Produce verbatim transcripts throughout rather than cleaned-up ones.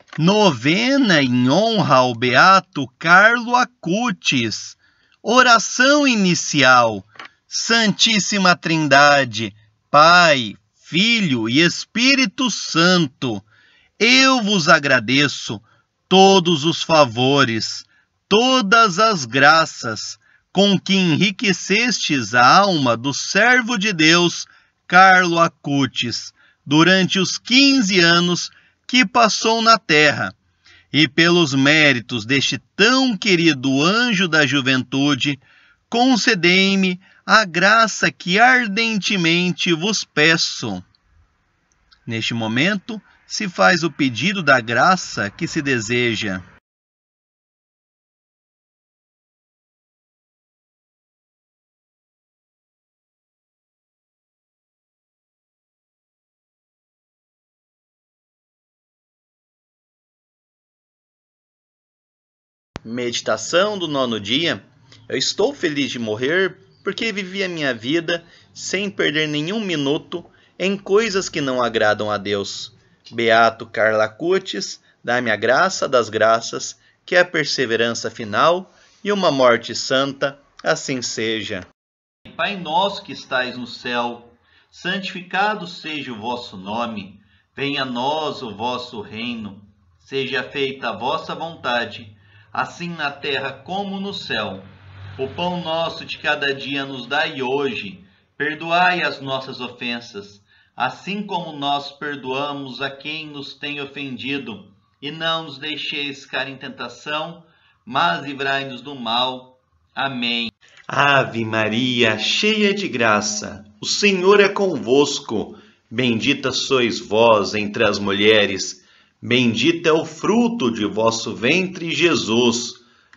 Novena em honra ao beato Carlo Acutis. Oração inicial. Santíssima Trindade, Pai, Filho e Espírito Santo, eu vos agradeço todos os favores, todas as graças com que enriquecestes a alma do servo de Deus, Carlo Acutis, durante os quinze anos que passou na terra, e pelos méritos deste tão querido anjo da juventude, concedei-me a graça que ardentemente vos peço. Neste momento, se faz o pedido da graça que se deseja. Meditação do nono dia. Eu estou feliz de morrer porque vivi a minha vida sem perder nenhum minuto em coisas que não agradam a Deus. Beato Carlo Acutis, dá-me a graça das graças, que é a perseverança final e uma morte santa, assim seja. Pai nosso que estais no céu, santificado seja o vosso nome. Venha a nós o vosso reino. Seja feita a vossa vontade, assim na terra como no céu. O pão nosso de cada dia nos dai hoje. Perdoai as nossas ofensas, assim como nós perdoamos a quem nos tem ofendido. E não nos deixeis cair em tentação, mas livrai-nos do mal. Amém. Ave Maria, cheia de graça, o Senhor é convosco. Bendita sois vós entre as mulheres. Bendito é o fruto de vosso ventre, Jesus.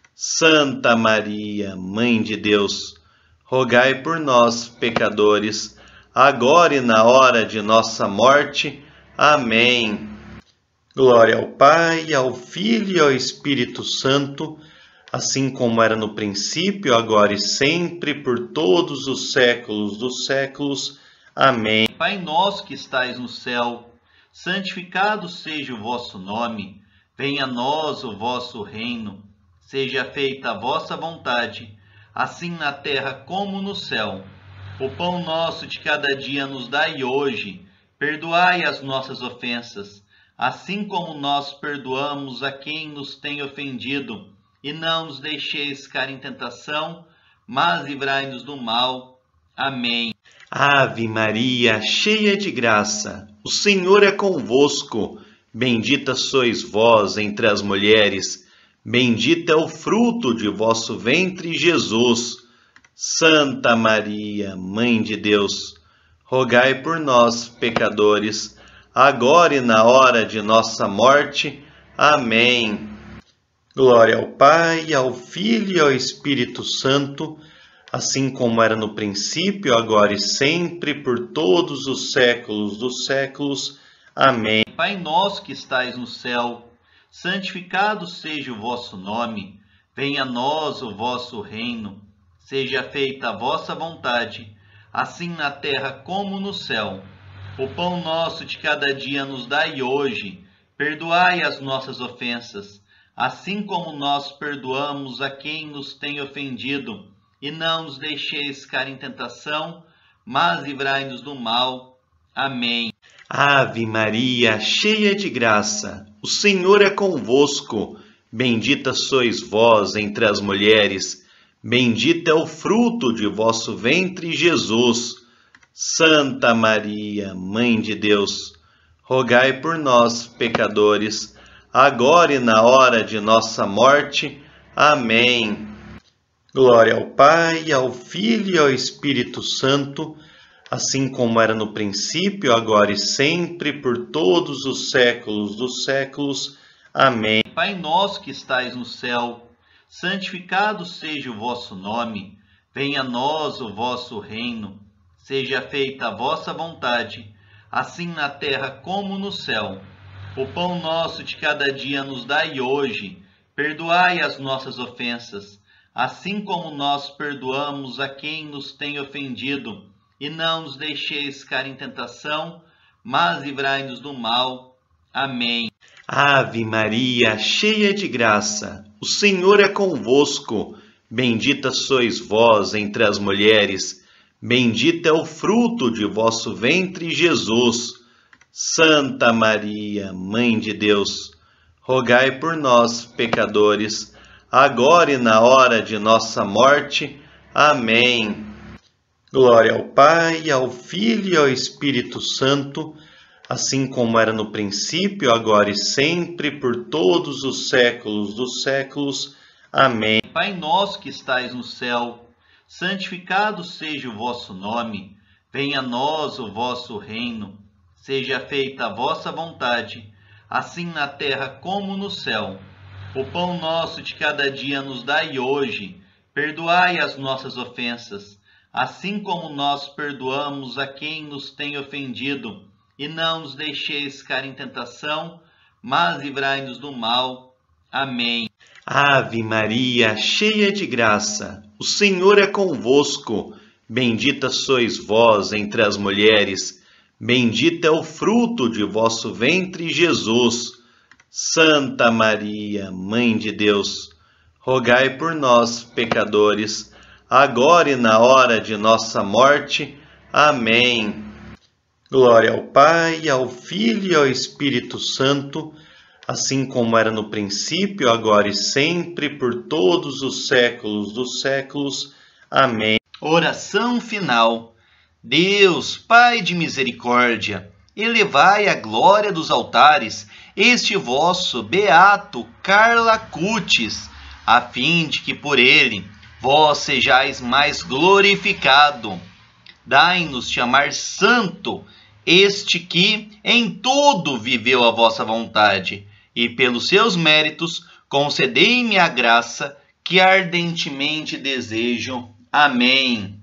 Santa Maria, Mãe de Deus, rogai por nós, pecadores, agora e na hora de nossa morte. Amém. Glória ao Pai, ao Filho e ao Espírito Santo, assim como era no princípio, agora e sempre, por todos os séculos dos séculos. Amém. Pai nosso que estais no céu, santificado seja o vosso nome. Venha a nós o vosso reino. Seja feita a vossa vontade, assim na terra como no céu. O pão nosso de cada dia nos dai hoje. Perdoai as nossas ofensas, assim como nós perdoamos a quem nos tem ofendido. E não nos deixeis cair em tentação, mas livrai-nos do mal. Amém. Ave Maria, cheia de graça, o Senhor é convosco. Bendita sois vós entre as mulheres. Bendito é o fruto de vosso ventre, Jesus. Santa Maria, Mãe de Deus, rogai por nós, pecadores, agora e na hora de nossa morte. Amém. Glória ao Pai, ao Filho e ao Espírito Santo, assim como era no princípio, agora e sempre, por todos os séculos dos séculos. Amém. Pai nosso que estais no céu, santificado seja o vosso nome. Venha a nós o vosso reino. Seja feita a vossa vontade, assim na terra como no céu. O pão nosso de cada dia nos dai hoje. Perdoai as nossas ofensas, assim como nós perdoamos a quem nos tem ofendido. E não nos deixeis cair em tentação, mas livrai-nos do mal. Amém. Ave Maria, cheia de graça, o Senhor é convosco. Bendita sois vós entre as mulheres. Bendito é o fruto de vosso ventre, Jesus. Santa Maria, Mãe de Deus, rogai por nós, pecadores, agora e na hora de nossa morte. Amém. Glória ao Pai, ao Filho e ao Espírito Santo, assim como era no princípio, agora e sempre, por todos os séculos dos séculos. Amém. Pai nosso que estais no céu, santificado seja o vosso nome. Venha a nós o vosso reino. Seja feita a vossa vontade, assim na terra como no céu. O pão nosso de cada dia nos dai hoje. Perdoai as nossas ofensas, assim como nós perdoamos a quem nos tem ofendido. E não nos deixeis cair em tentação, mas livrai-nos do mal. Amém. Ave Maria, cheia de graça, o Senhor é convosco. Bendita sois vós entre as mulheres, bendito é o fruto de vosso ventre, Jesus. Santa Maria, Mãe de Deus, rogai por nós, pecadores, agora e na hora de nossa morte. Amém. Glória ao Pai, ao Filho e ao Espírito Santo, assim como era no princípio, agora e sempre, por todos os séculos dos séculos. Amém. Pai nosso que estais no céu, santificado seja o vosso nome. Venha a nós o vosso reino. Seja feita a vossa vontade, assim na terra como no céu. O pão nosso de cada dia nos dai hoje. Perdoai as nossas ofensas, assim como nós perdoamos a quem nos tem ofendido. E não nos deixeis cair em tentação, mas livrai-nos do mal. Amém. Ave Maria, cheia de graça, o Senhor é convosco. Bendita sois vós entre as mulheres, bendito é o fruto de vosso ventre, Jesus. Santa Maria, Mãe de Deus, rogai por nós, pecadores, agora e na hora de nossa morte. Amém. Glória ao Pai, ao Filho e ao Espírito Santo, assim como era no princípio, agora e sempre, por todos os séculos dos séculos. Amém. Oração final. Deus, Pai de misericórdia, elevai à glória dos altares este vosso beato Carla Acutis, a fim de que por ele vós sejais mais glorificado. Dai-nos chamar santo este que em tudo viveu a vossa vontade, e pelos seus méritos concedei-me a graça que ardentemente desejo. Amém.